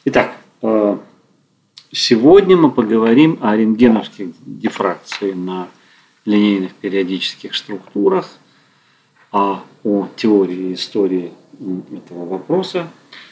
Итак, сегодня мы поговорим о рентгеновской дифракции на линейных периодических структурах, о теории и истории этого вопроса,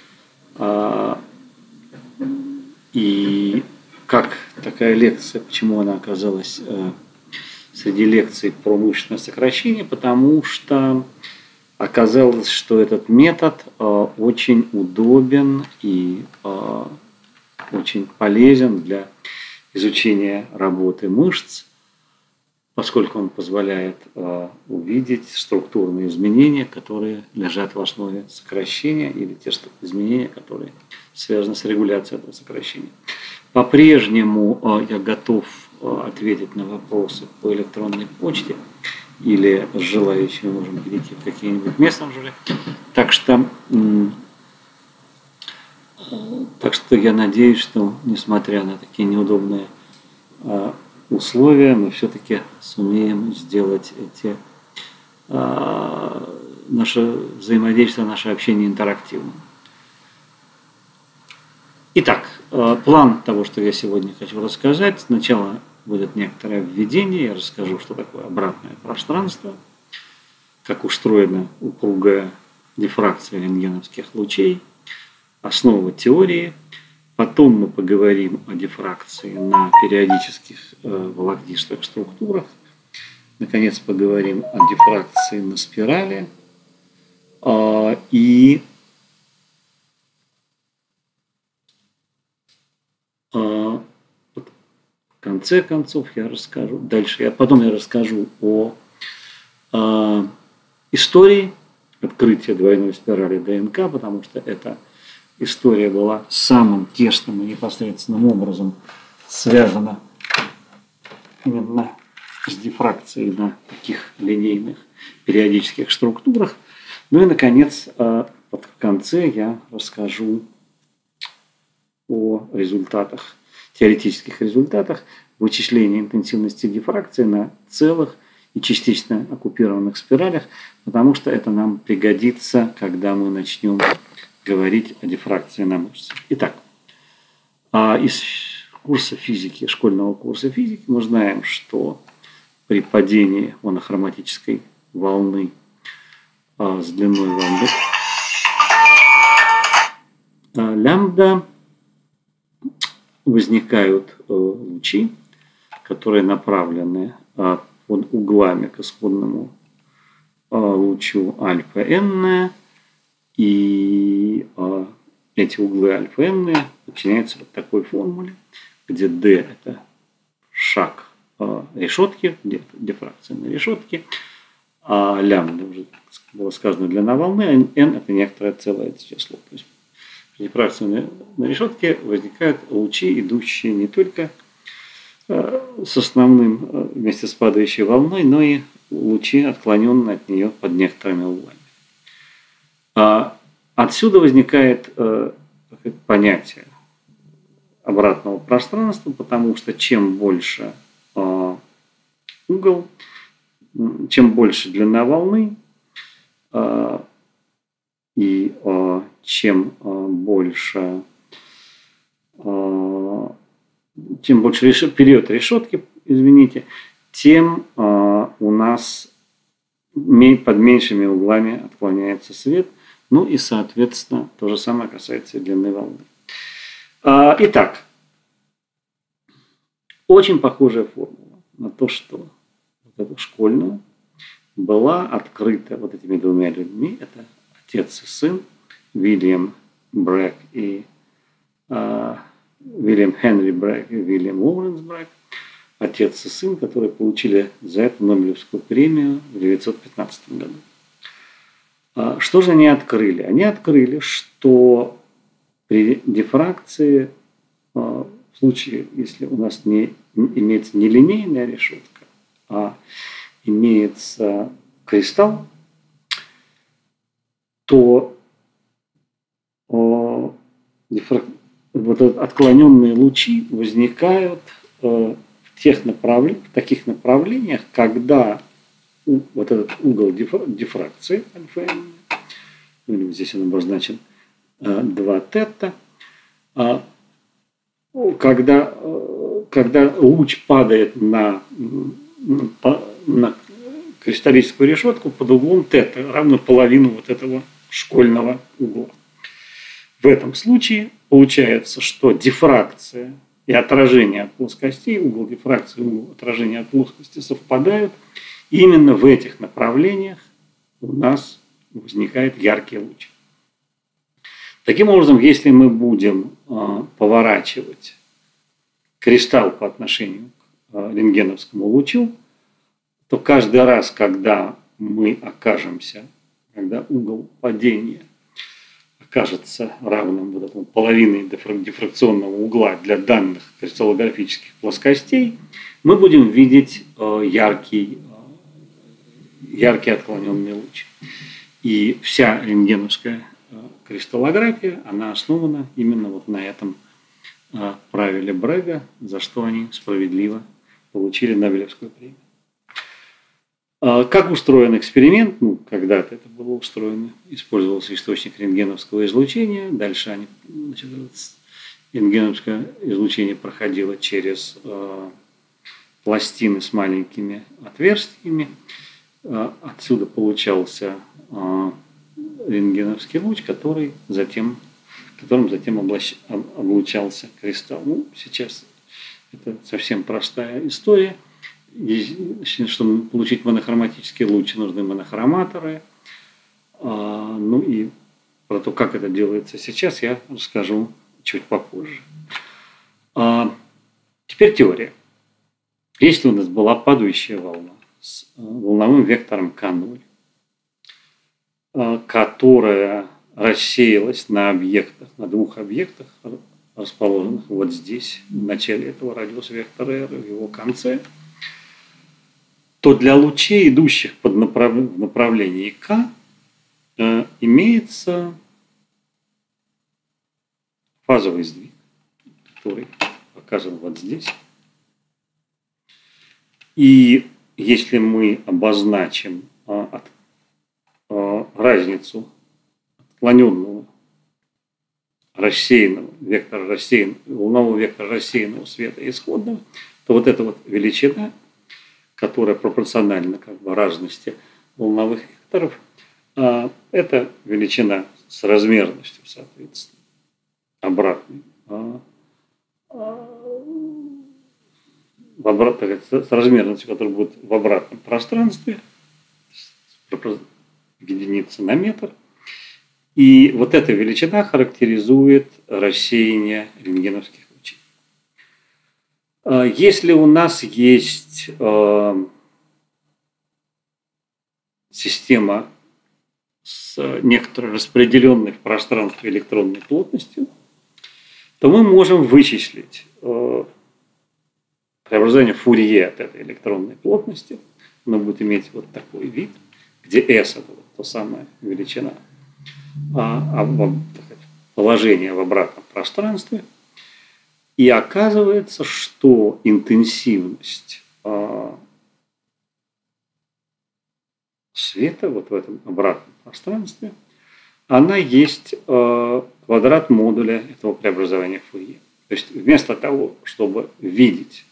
и как такая лекция, почему она оказалась среди лекций про мышечное сокращение, потому что оказалось, что этот метод очень удобен и очень полезен для изучения работы мышц, поскольку он позволяет увидеть структурные изменения, которые лежат в основе сокращения, или те изменения, которые связаны с регуляцией этого сокращения. По-прежнему я готов ответить на вопросы по электронной почте, или с желающими можем перейти в какие-нибудь мессенджеры. Так что я надеюсь, что, несмотря на такие неудобные условия, мы все-таки сумеем сделать наше взаимодействие, наше общение интерактивным. Итак, план того, что я сегодня хочу рассказать. Сначала будет некоторое введение, я расскажу, что такое обратное пространство, как устроена упругая дифракция рентгеновских лучей, основы теории. Потом мы поговорим о дифракции на периодических волокнистых структурах. Наконец поговорим о дифракции на спирали. И в конце концов я расскажу, потом я расскажу о истории открытия двойной спирали ДНК, потому что эта история была самым тесным и непосредственным образом связана именно с дифракцией на таких линейных периодических структурах. Ну и, наконец, в конце я расскажу о результатах, теоретических результатах вычисления интенсивности дифракции на целых и частично оккупированных спиралях, потому что это нам пригодится, когда мы начнем говорить о дифракции на мышцах. Итак, из курса физики, школьного курса физики, мы знаем, что при падении монохроматической волны с длиной волны лямбда возникают лучи, которые направлены под углами к исходному лучу альфа n, и эти углы альфа n подчиняются вот такой формуле, где d – это шаг решетки, дифракция на решетке, а лямбда, уже было сказано, длина волны, а n – это некоторое целое число. То есть при дифракции на решетке возникают лучи, идущие не только с основным вместе с падающей волной, но и лучи, отклоненные от нее под некоторыми углами. Отсюда возникает понятие обратного пространства, потому что чем больше угол, чем больше длина волны, и чем больше период решетки, тем у нас под меньшими углами отклоняется свет. Ну и, соответственно, то же самое касается и длины волны. Итак, очень похожая формула на то, что вот эту школьную была открыта вот этими двумя людьми. Это отец и сын, Вильям Брэк и Вильям Хенри Брэк и Вильям Лоуренс Брэк. Отец и сын, которые получили за это Нобелевскую премию в 1915 году. Что же они открыли? Они открыли, что при дифракции, в случае, если у нас не имеется не линейная решетка, а имеется кристалл, то вот отклоненные лучи возникают в таких направлениях, когда вот этот угол дифракции альфа n, здесь он обозначен 2 тета, когда луч падает на кристаллическую решетку под углом θ, равно половину вот этого школьного угла. В этом случае получается, что дифракция и отражение от плоскостей, угол дифракции и угол отражения от плоскости совпадают. И именно в этих направлениях у нас возникает яркий луч. Таким образом, если мы будем поворачивать кристалл по отношению к рентгеновскому лучу, то каждый раз, когда угол падения окажется равным вот этому половине дифракционного угла для данных кристаллографических плоскостей, мы будем видеть яркий отклоненный луч. И вся рентгеновская кристаллография, она основана именно вот на этом правиле Брега, за что они справедливо получили Нобелевскую премию. Как устроен эксперимент? Когда-то это было устроено. Использовался источник рентгеновского излучения. Дальше рентгеновское излучение проходило через пластины с маленькими отверстиями. Отсюда получался рентгеновский луч, которым затем облучался кристалл. Сейчас это совсем простая история. Чтобы получить монохроматический луч, нужны монохроматоры. И про то, как это делается сейчас, я расскажу чуть попозже. Теперь теория. Если у нас была падающая волна с волновым вектором К0, которая рассеялась на двух объектах, расположенных вот здесь, в начале этого радиуса вектора R, в его конце, то для лучей, идущих в направлении К, имеется фазовый сдвиг, который показан вот здесь. И если мы обозначим разницу отклоненного волнового вектора рассеянного света исходного, то вот эта вот величина, которая пропорциональна разности волновых векторов, это величина с размерностью, соответственно, обратной, с размерностью, которая будет в обратном пространстве, единица на метр. И вот эта величина характеризует рассеяние рентгеновских лучей. Если у нас есть система с некоторой распределенной в пространстве электронной плотностью, то мы можем вычислить преобразование Фурье от этой электронной плотности. Оно будет иметь вот такой вид, где S – это вот та самая величина положения в обратном пространстве. И оказывается, что интенсивность света вот в этом обратном пространстве, она есть квадрат модуля этого преобразования Фурье. То есть вместо того, чтобы видеть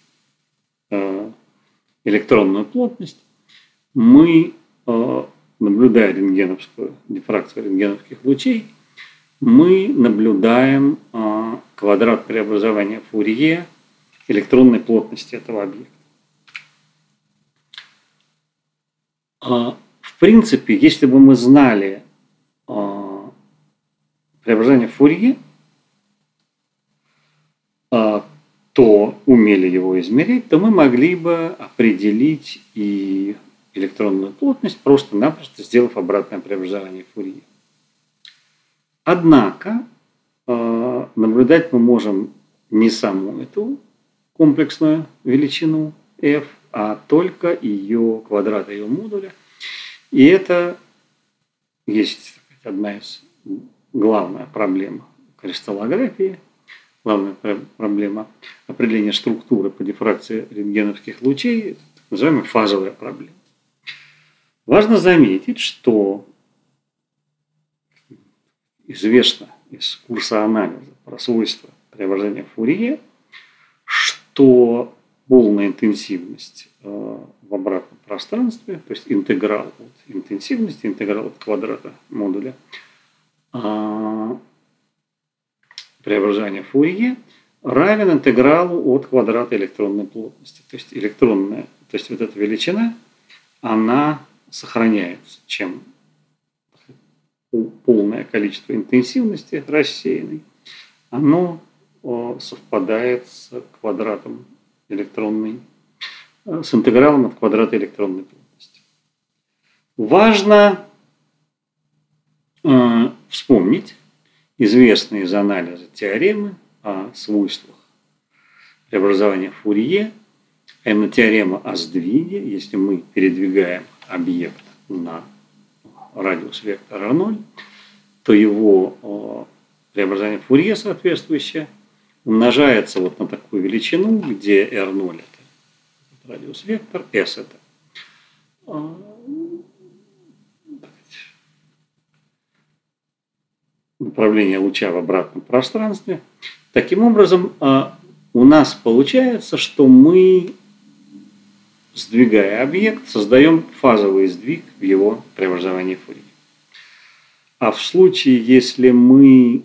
электронную плотность, мы, наблюдая дифракцию рентгеновских лучей, мы наблюдаем квадрат преобразования Фурье электронной плотности этого объекта. В принципе, если бы мы знали преобразование Фурье, то умели его измерять, то мы могли бы определить и электронную плотность, просто-напросто сделав обратное преобразование Фурье. Однако наблюдать мы можем не саму эту комплексную величину f, а только ее квадрат ее модуля. И это есть одна из главная проблема кристаллографии, главная проблема определения структуры по дифракции рентгеновских лучей, так называемая фазовая проблема. Важно заметить, что известно из курса анализа про свойства преображения Фурье, что полная интенсивность в обратном пространстве, то есть интеграл от интенсивности, интеграл от квадрата модуля преображения Фурье равен интегралу от квадрата электронной плотности. То есть вот эта величина, она сохраняется, чем полное количество интенсивности рассеянной, оно совпадает с квадратом электронной, с интегралом от квадрата электронной плотности. Важно вспомнить известные из анализа теоремы о свойствах преобразования Фурье, а именно теорема о сдвиге. Если мы передвигаем объект на радиус вектора R0, то его преобразование Фурье соответствующее умножается вот на такую величину, где R0 это радиус вектор, S это направление луча в обратном пространстве. Таким образом, у нас получается, что мы, сдвигая объект, создаем фазовый сдвиг в его преобразовании Фурье. А в случае, если мы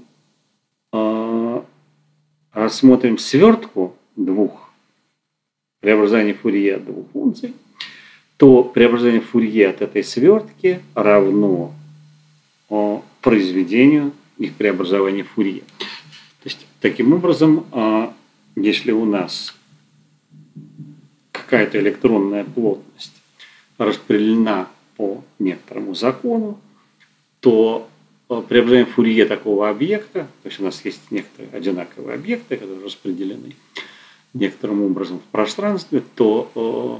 рассмотрим свертку двух преобразований Фурье от двух функций, то преобразование Фурье от этой свертки равно произведению их преобразования Фурье. То есть, таким образом, если у нас какая-то электронная плотность распределена по некоторому закону, то преобразование Фурье такого объекта, то есть у нас есть некоторые одинаковые объекты, которые распределены некоторым образом в пространстве, то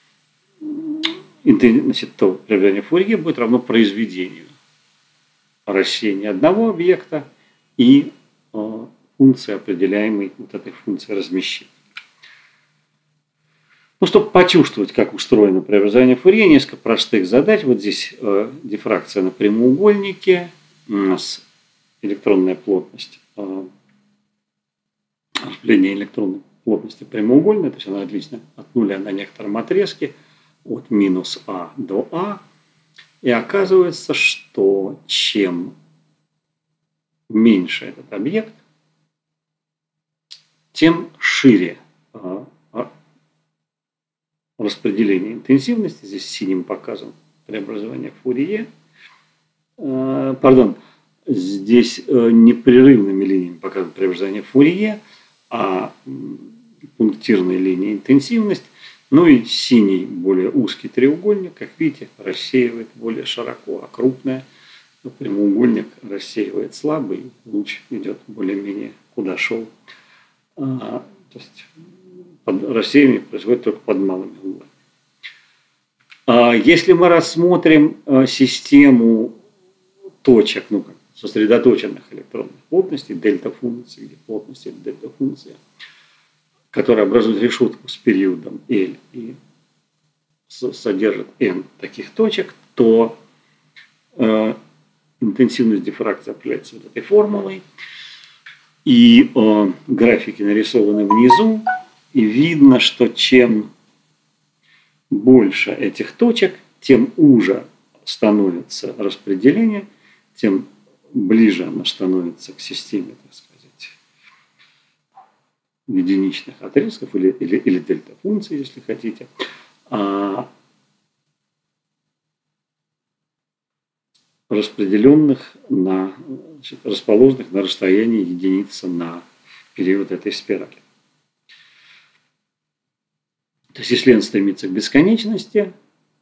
преобразование Фурье будет равно произведению рассеяния одного объекта и функции, определяемой вот этой функцией размещения. Ну, чтобы почувствовать, как устроено преобразование Фурье, несколько простых задач. Вот здесь дифракция на прямоугольнике, у нас электронная плотность, распределение электронной плотности прямоугольной, то есть она отлична от нуля на некотором отрезке, от минус А до А. И оказывается, что чем меньше этот объект, тем шире распределение интенсивности. Здесь синим показан преобразование Фурье. Здесь непрерывными линиями показано преобразование Фурье, а пунктирной линией интенсивность. Ну и синий, более узкий треугольник, как видите, рассеивает более широко, а крупный прямоугольник рассеивает слабо, и луч идет более-менее куда шел. То есть рассеивание происходит только под малыми углами. Если мы рассмотрим систему точек, сосредоточенных электронных плотностей, дельта-функций, или плотности или дельта-функция, которая образует решетку с периодом L и содержит n таких точек, то интенсивность дифракции определяется вот этой формулой. И графики нарисованы внизу, и видно, что чем больше этих точек, тем уже становится распределение, тем ближе оно становится к системе, так сказать, единичных отрезков или дельта-функций, если хотите. Расположенных на расстоянии единицы на период этой спирали. То есть, если n стремится к бесконечности,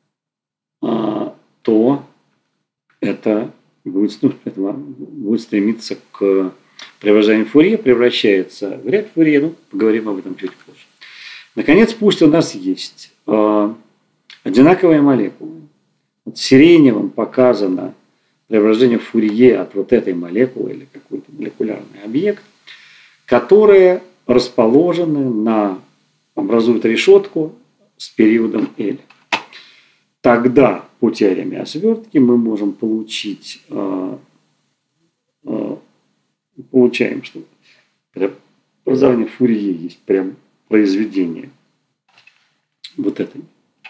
то это будет стремиться к преобразованию Фурье, превращается в ряд Фурье, ну, поговорим об этом чуть позже. Наконец, пусть у нас есть одинаковые молекулы. Вот сиреневым показано преображение Фурье от вот этой молекулы или какой-то молекулярный объект, которые расположены образуют решетку с периодом L. Тогда по теореме о свертке мы можем получаем, что образования Фурье есть прям произведение вот этой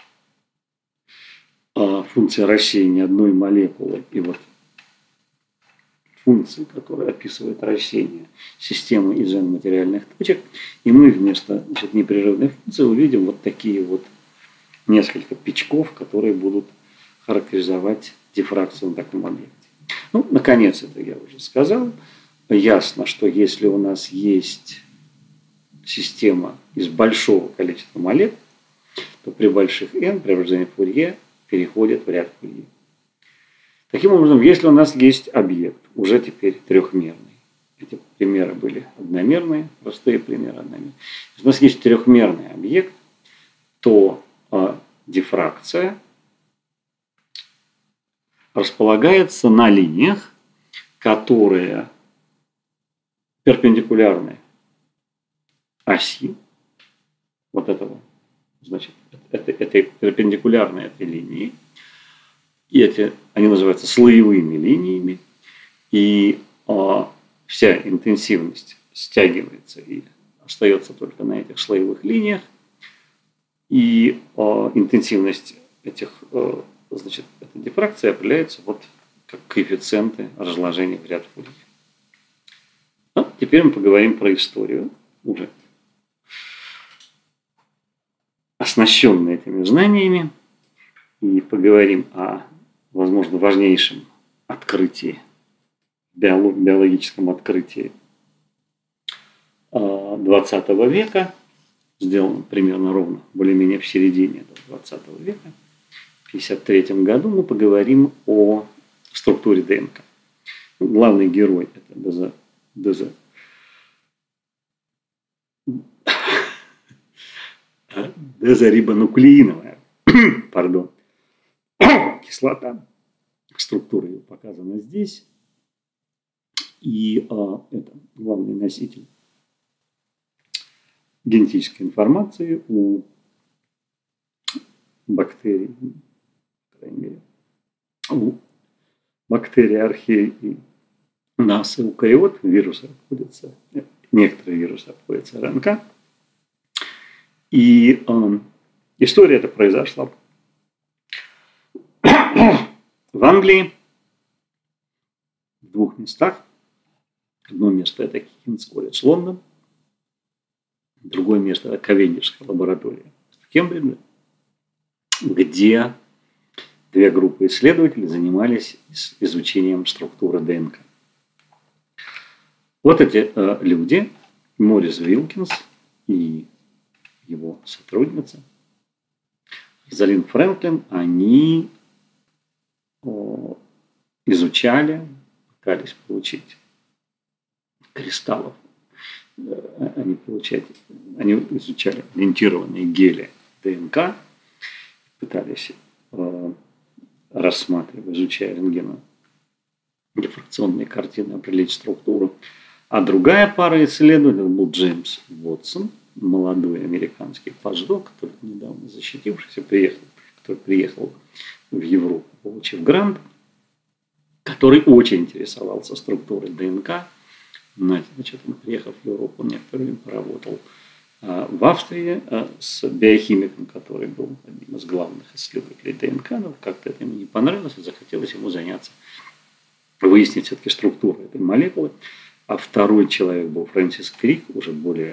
функции рассеяния одной молекулы и вот функции, которая описывает рассеяние системы из n-материальных точек. И мы вместо непрерывной функции увидим вот такие вот несколько пячков, которые будут характеризовать дифракцию на таком объекте. Ну, наконец, это я уже сказал. Ясно, что если у нас есть система из большого количества молекул, то при больших n преображение Фурье переходит в ряд Фурье. Таким образом, если у нас есть объект, уже теперь трехмерный, эти примеры были одномерные, простые примеры одномерные. Если у нас есть трехмерный объект, то дифракция располагается на линиях, которые перпендикулярны оси вот этого, значит, это перпендикулярны этой линии. И они называются слоевыми линиями. И вся интенсивность стягивается и остается только на этих слоевых линиях. И интенсивность этих, значит, этой дифракции определяется вот как коэффициенты разложения в ряд Фурье. Ну, теперь мы поговорим про историю, уже оснащенные этими знаниями, и поговорим о, возможно, важнейшем открытии, биологическом открытии 20 века, сделанном примерно ровно, более-менее в середине 20 века. В 1953 году мы поговорим о структуре ДНК. Главный герой – это дезорибонуклеиновая кислота. Структура ее показана здесь. И это главный носитель генетической информации у бактерий, по крайней мере, у бактерий, архей и у нас и эукариот вирусы обходятся, некоторые вирусы обходятся РНК. И история эта произошла в Англии в двух местах. Одно место – это Кингс колледж Лондон, другое место – это Кавендишская лаборатория в Кембридже, где две группы исследователей занимались изучением структуры ДНК. Вот эти люди, Морис Вилкинс и его сотрудница Розалинд Фрэнклин, они изучали, пытались получить кристаллов. Они изучали лентированные гели ДНК, пытались, рассматривая, изучая рентгено-дифракционные картины, определить структуру. А другая пара исследователей был Джеймс Уотсон, молодой американский постдок, который недавно защитившийся, который приехал в Европу, получив грант, который очень интересовался структурой ДНК. Значит, он, приехав в Европу, некоторое время поработал в Австрии с биохимиком, который был одним из главных исследователей ДНК, но как-то это ему не понравилось, и захотелось ему заняться, выяснить все-таки структуру этой молекулы. А второй человек был Фрэнсис Крик, уже более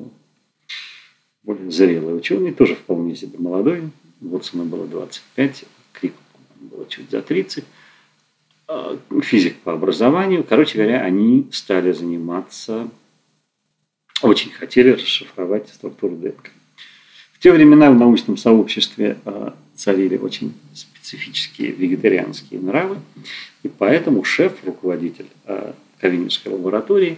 зрелый ученый, тоже вполне себе молодой. Вотсону было 25, Крику было чуть за 30. Физик по образованию. Короче говоря, они стали заниматься, очень хотели расшифровать структуру ДНК. В те времена в научном сообществе царили очень специфические вегетарианские нравы, и поэтому шеф, руководитель Кавендишской лаборатории,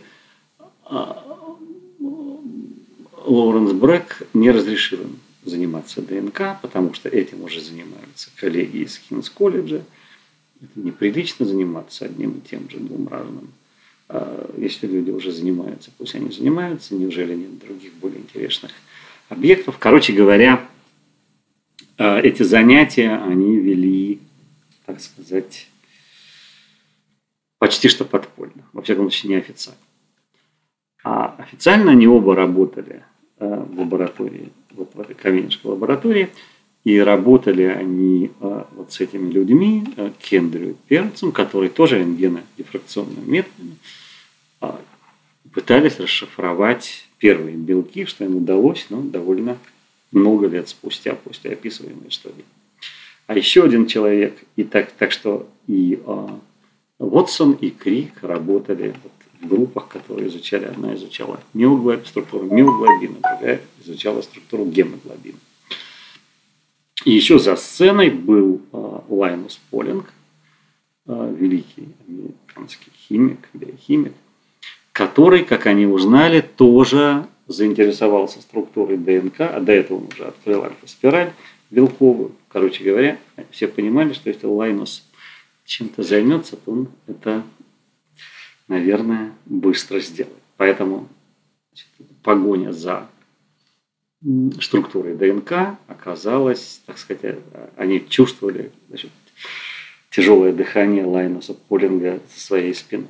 Лоуренс Брэк, не разрешил им заниматься ДНК, потому что этим уже занимаются коллеги из Кингс колледжа. Это неприлично заниматься одним и тем же двум разным. Если люди уже занимаются, пусть они занимаются. Неужели нет других более интересных объектов? Короче говоря, эти занятия они вели, так сказать, почти что подпольно. Во всяком случае, неофициально. А официально они оба работали в лаборатории, вот в этой Ковенской лаборатории, и работали они вот с этими людьми, Кендрю и Перцем, которые тоже рентгенодифракционными методами пытались расшифровать первые белки, что им удалось, но довольно много лет спустя после описываемой истории. А еще один человек, и так что и Вотсон, и Крик работали в группах, которые изучали. Одна изучала структуру миоглобина, другая изучала структуру гемоглобина. И еще за сценой был Лайнус Полинг, великий американский химик, биохимик, который, как они узнали, тоже заинтересовался структурой ДНК, а до этого он уже открыл альфа-спираль белковую. Короче говоря, все понимали, что если Лайнус чем-то займется, то он это, наверное, быстро сделает. Поэтому погоня за структурой ДНК оказалась, так сказать, они чувствовали, значит, тяжелое дыхание Лайнуса Полинга со своей спиной.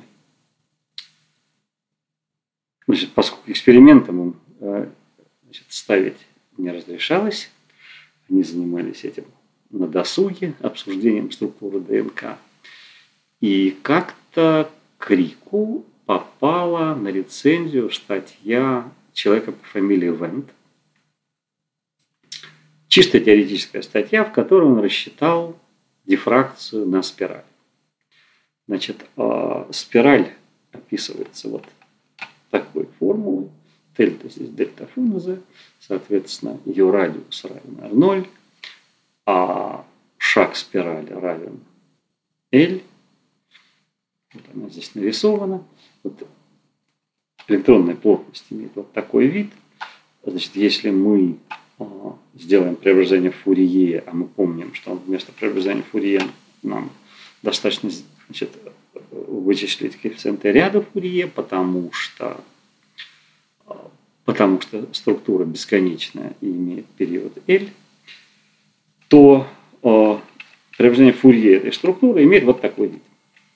Значит, поскольку экспериментом им ставить не разрешалось, они занимались этим на досуге, обсуждением структуры ДНК. И как-то Крику попала на рецензию статья человека по фамилии Вент. Чисто теоретическая статья, в которой он рассчитал дифракцию на спираль. Значит, спираль описывается вот такой формулой. Дельта здесь дельта функция, соответственно, ее радиус равен R0, а шаг спирали равен L. Вот она здесь нарисована. Вот электронная плотность имеет вот такой вид. Значит, если мы сделаем преобразование Фурье, а мы помним, что вместо преобразования Фурье нам достаточно, значит, вычислить коэффициенты ряда Фурье, потому что структура бесконечная и имеет период L, то преобразование Фурье этой структуры имеет вот такой вид,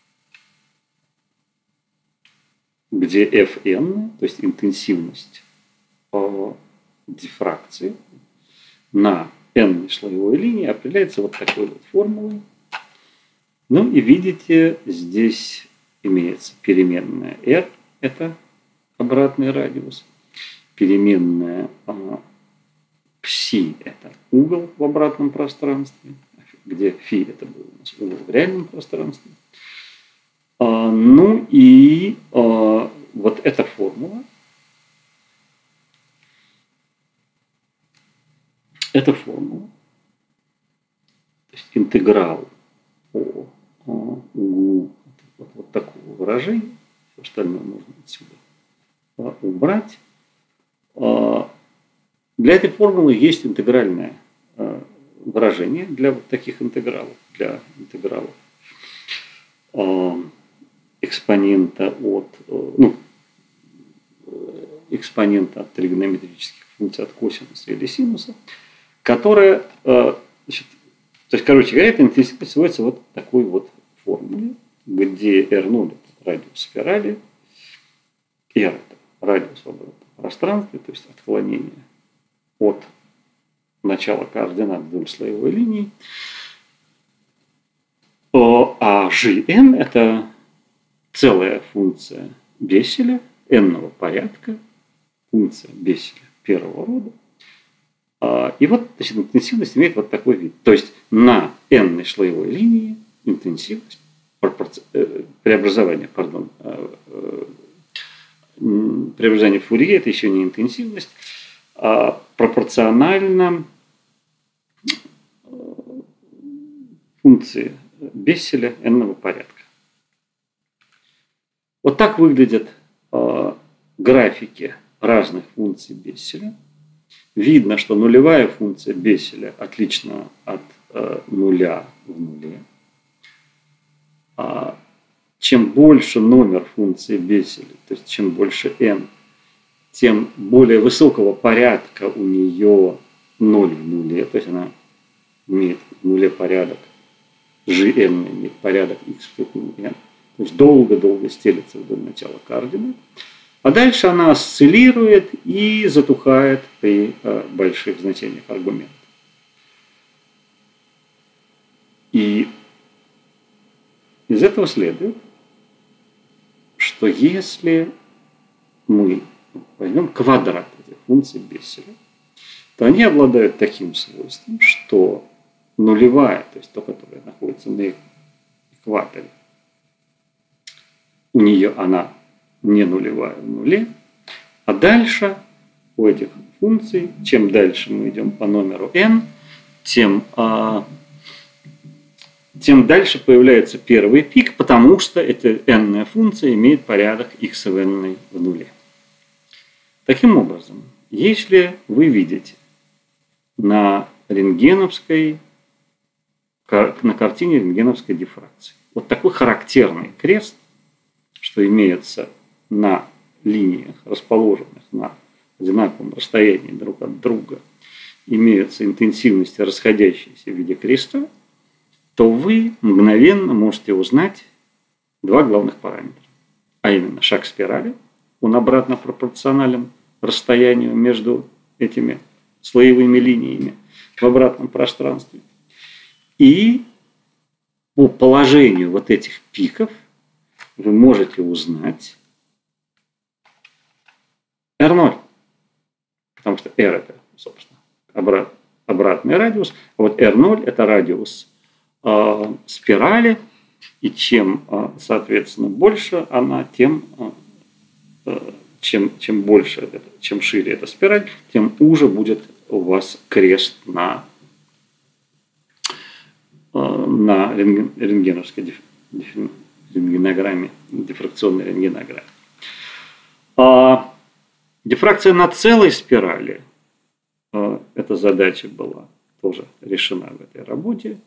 где Fn, то есть интенсивность дифракции на n слоевой линии определяется вот такой вот формулой. Ну и видите, здесь имеется переменная r, это обратный радиус. Переменная psi – это угол в обратном пространстве, где φ – это был у нас угол в реальном пространстве. Ну и вот эта формула, то есть интеграл по углу вот такого выражения, все остальное можно отсюда убрать. Для этой формулы есть интегральное выражение для вот таких интегралов, для интегралов экспонента от тригонометрических функций от косинуса или синуса, которая, значит, то есть, короче говоря, эта интенсивность сводится вот такой вот формуле, где R0 – это радиус спирали, R – это радиус в обратном пространстве, то есть отклонение от начала координат вдоль слоевой линии, а Gn – это целая функция Бесселя n-ного порядка, функция Бесселя первого рода. И вот, значит, интенсивность имеет вот такой вид. То есть на n-ной слоевой линии интенсивность преобразование Фурье – это еще не интенсивность, а пропорционально функции Бесселя n-ного порядка. Вот так выглядят графики разных функций Бесселя. Видно, что нулевая функция Бесселя отлична от нуля в нуле. Чем больше номер функции Бесселя, то есть чем больше n, тем более высокого порядка у нее 0 в нуле, то есть она имеет в нуле порядок Gn, имеет порядок x в степени n, то есть долго-долго стелется вдоль начала координат. А дальше она осциллирует и затухает при больших значениях аргумента. И из этого следует, что если мы возьмем квадрат этих функций Бесселя, то они обладают таким свойством, что нулевая, то есть то, которое находится на экваторе, у нее она не нулевая в нуле, а дальше у этих функций, чем дальше мы идем по номеру n, тем дальше появляется первый пик, потому что эта n-ная функция имеет порядок x в n в нуле. Таким образом, если вы видите на рентгеновской, на картине рентгеновской дифракции вот такой характерный крест, что имеется на линиях, расположенных на одинаковом расстоянии друг от друга, имеются интенсивности, расходящиеся в виде креста, то вы мгновенно можете узнать два главных параметра. А именно шаг спирали, он обратно пропорционален расстоянию между этими слоевыми линиями в обратном пространстве. И по положению вот этих пиков вы можете узнать R0. Потому что R это, собственно, обратный радиус, а вот R0 это радиус спирали, и чем, соответственно, больше она, тем чем больше, чем шире эта спираль, тем уже будет у вас крест на рентгеновской рентгенограмме, дифракционной рентгенограмме. Дифракция на целой спирали, эта задача была тоже решена в этой работе.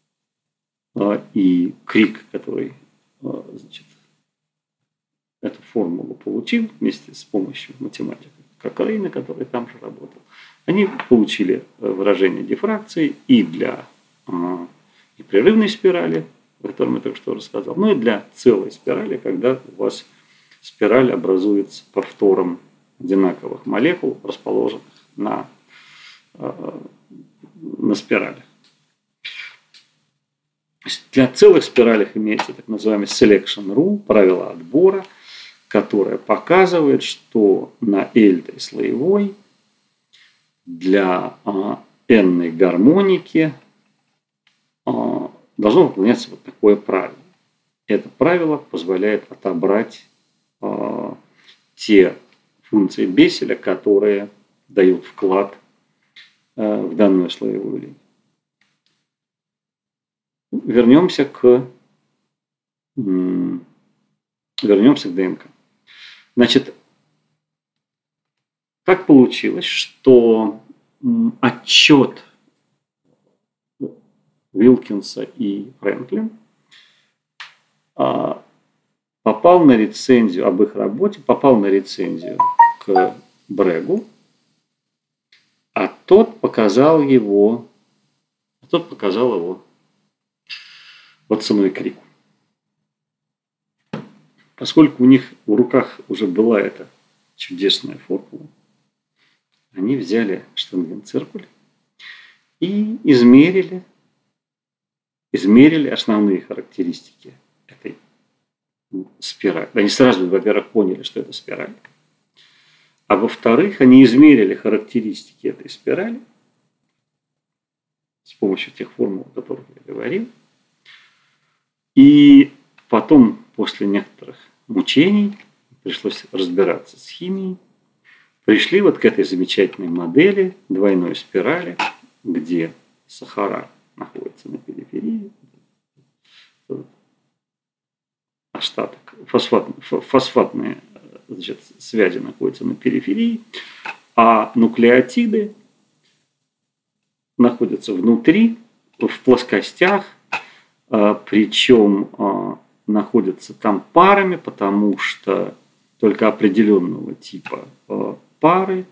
И Крик, который, значит, эту формулу получил вместе с помощью математика Кокрейна, который там же работал, они получили выражение дифракции и для непрерывной спирали, о котором я только что рассказал, но и для целой спирали, когда у вас спираль образуется повтором одинаковых молекул, расположенных на спирали. Для целых спиралей имеется так называемый selection rule, правило отбора, которое показывает, что на L слоевой для n-ной гармоники должно выполняться вот такое правило. Это правило позволяет отобрать те функции Бесселя, которые дают вклад в данную слоевую линию. Вернемся к ДНК. Значит, так получилось, что отчет Вилкинса и Фрэнклин попал на рецензию об их работе, попал на рецензию к Брегу, а тот показал его Ватсону и Крику. Поскольку у них в руках уже была эта чудесная формула, они взяли штангенциркуль и измерили основные характеристики этой спирали. Они сразу, во-первых, поняли, что это спираль, а во-вторых, они измерили характеристики этой спирали с помощью тех формул, о которых я говорил. И потом, после некоторых мучений, пришлось разбираться с химией, пришли вот к этой замечательной модели двойной спирали, где сахара находится на периферии, остаток, фосфатные, значит, связи находятся на периферии, а нуклеотиды находятся внутри, в плоскостях, причем находятся там парами, потому что только определенного типа пары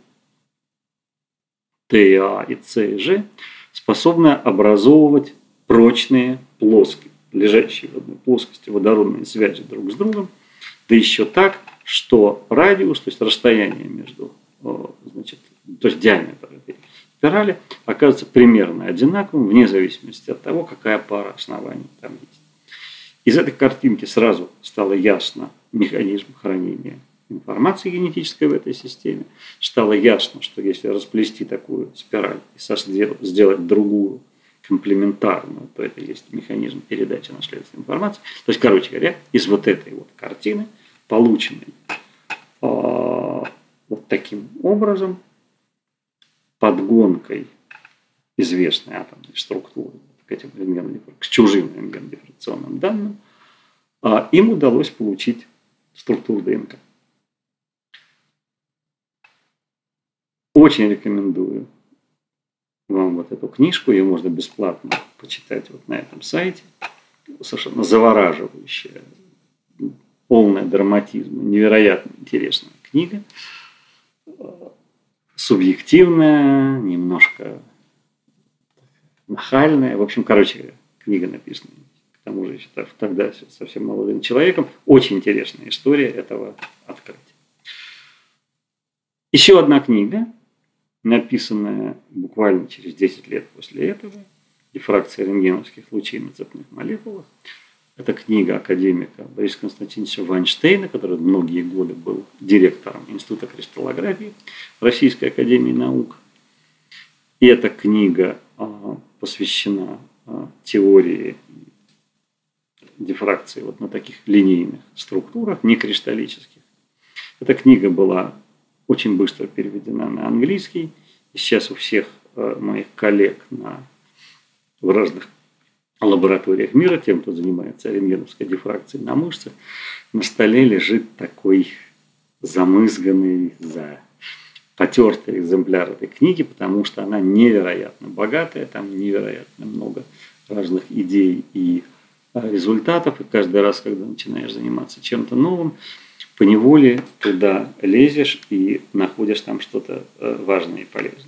ТА и С и Ж способны образовывать прочные плоские, лежащие в одной плоскости водородные связи друг с другом, да еще так, что радиус, то есть расстояние между, значит, то есть диаметр этой спирали оказывается примерно одинаковым, вне зависимости от того, какая пара оснований там есть. Из этой картинки сразу стало ясно механизм хранения информации генетической в этой системе. Стало ясно, что если расплести такую спираль и сделать другую комплементарную, то это есть механизм передачи наследственной информации. То есть, короче говоря, из вот этой вот картины, полученной вот таким образом, подгонкой известной атомной структуры к этим к чужим рентгенодифракционным данным, им удалось получить структуру ДНК. Очень рекомендую вам вот эту книжку, ее можно бесплатно почитать вот на этом сайте. Совершенно завораживающая, полная драматизма, невероятно интересная книга. Субъективная, немножко нахальная. В общем, короче, книга написана, к тому же, тогда совсем молодым человеком. Очень интересная история этого открытия. Еще одна книга, написанная буквально через 10 лет после этого, «Дифракция рентгеновских лучей на цепных молекулах». Это книга академика Бориса Константиновича Вайнштейна, который многие годы был директором Института кристаллографии Российской академии наук. И эта книга посвящена теории дифракции вот на таких линейных структурах, не кристаллических. Эта книга была очень быстро переведена на английский. И сейчас у всех моих коллег в разных лабораториях мира, тем, кто занимается рентгеновской дифракцией на мышцах, на столе лежит такой замызганный, потертый экземпляр этой книги, потому что она невероятно богатая, там невероятно много разных идей и результатов, и каждый раз, когда начинаешь заниматься чем-то новым, поневоле туда лезешь и находишь там что-то важное и полезное.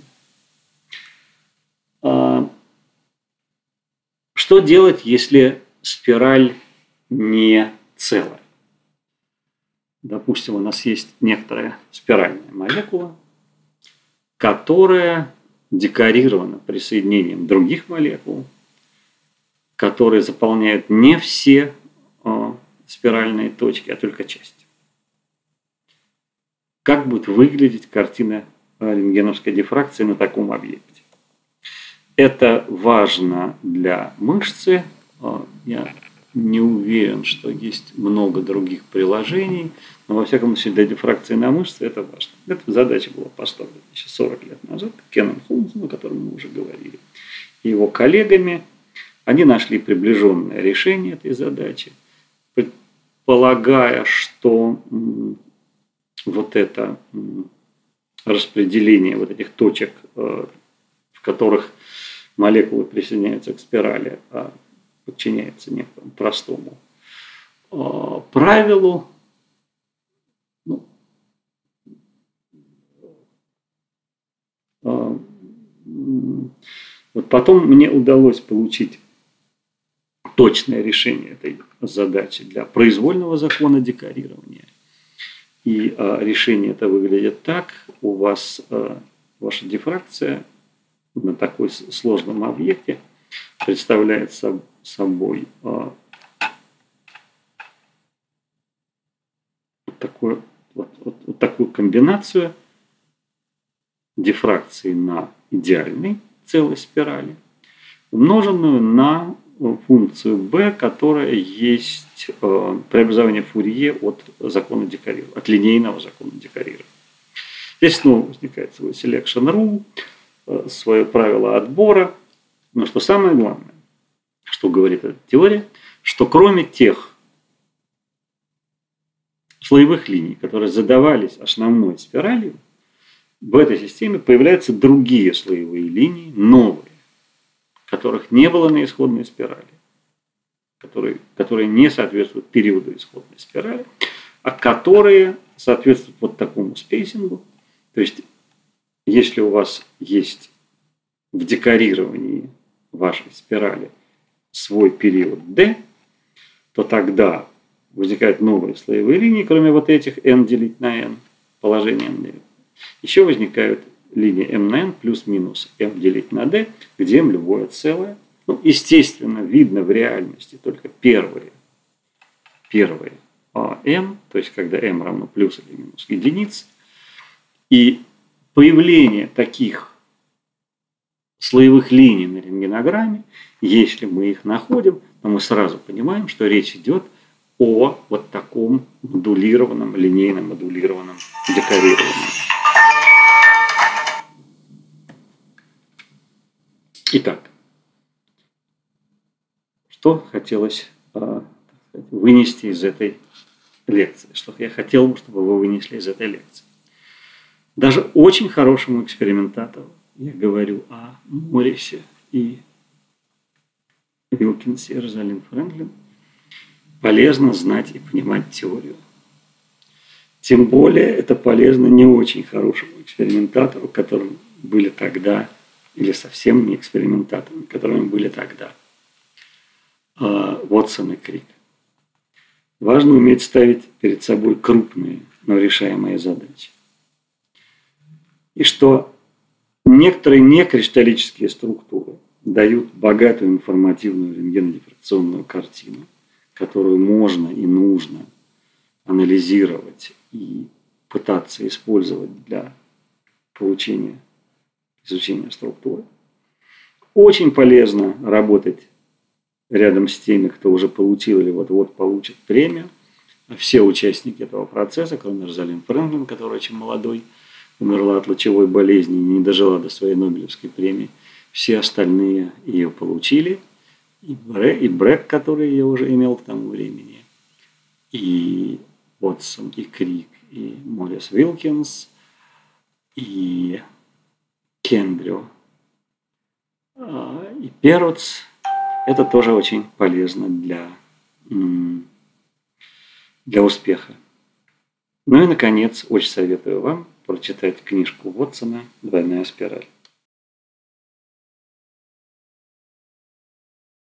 Что делать, если спираль не целая? Допустим, у нас есть некоторая спиральная молекула, которая декорирована присоединением других молекул, которые заполняют не все спиральные точки, а только часть. Как будет выглядеть картина рентгеновской дифракции на таком объекте? Это важно для мышцы. Я не уверен, что есть много других приложений, но во всяком случае для дифракции на мышце это важно. Эта задача была поставлена еще 40 лет назад Кеном Холмсом, о котором мы уже говорили, и его коллегами. Они нашли приближенное решение этой задачи, предполагая, что вот это распределение вот этих точек, в которых молекулы присоединяются к спирали, подчиняется некому простому правилу. Вот потом мне удалось получить точное решение этой задачи для произвольного закона декорирования. И решение это выглядит так. У вас ваша дифракция на такой сложном объекте представляет собой вот такую комбинацию дифракции на идеальной целой спирали, умноженную на функцию b, которая есть преобразование Фурье от закона декорирования, от линейного закона декорирования. Здесь снова возникает свой selection rule, свое правило отбора. Но что самое главное, что говорит эта теория, что кроме тех слоевых линий, которые задавались основной спиралью, в этой системе появляются другие слоевые линии, новые, которых не было на исходной спирали, которые не соответствуют периоду исходной спирали, а которые соответствуют вот такому спейсингу. То есть, если у вас есть в декорировании вашей спирали свой период D, то тогда возникают новые слоевые линии, кроме вот этих n делить на n, положение n делить. Еще возникают линии m на n плюс-минус m делить на d, где m любое целое. Ну, естественно, видно в реальности только первые m, то есть когда m равно плюс или минус единице. И появление таких слоевых линий на рентгенограмме, если мы их находим, то мы сразу понимаем, что речь идет о вот таком модулированном, линейном модулированном декорировании. Итак, что хотелось вынести из этой лекции? Что я хотел бы, чтобы вы вынесли из этой лекции? Даже очень хорошему экспериментатору, я говорю о Моррисе и Вилкинсе и Розалинд Фрэнклин, полезно знать и понимать теорию. Тем более это полезно не очень хорошему экспериментатору, которым были тогда, или совсем не экспериментаторам, которыми были тогда Вотсон и Крик. Важно уметь ставить перед собой крупные, но решаемые задачи. И что некоторые некристаллические структуры дают богатую информативную рентгенодифракционную картину, которую можно и нужно анализировать и пытаться использовать для получения, изучения структуры. Очень полезно работать рядом с теми, кто уже получил или вот-вот получит премию. Все участники этого процесса, кроме Розалинд Фрэнклин, которая очень молодой, умерла от лучевой болезни и не дожила до своей Нобелевской премии, все остальные ее получили. И Брэк, который ее уже имел к тому времени, и Вотсон, и Крик, и Моррис Вилкинс, и Кендрю, и Перутс. Это тоже очень полезно для успеха. Ну и, наконец, очень советую вам прочитать книжку Вотсона «Двойная спираль».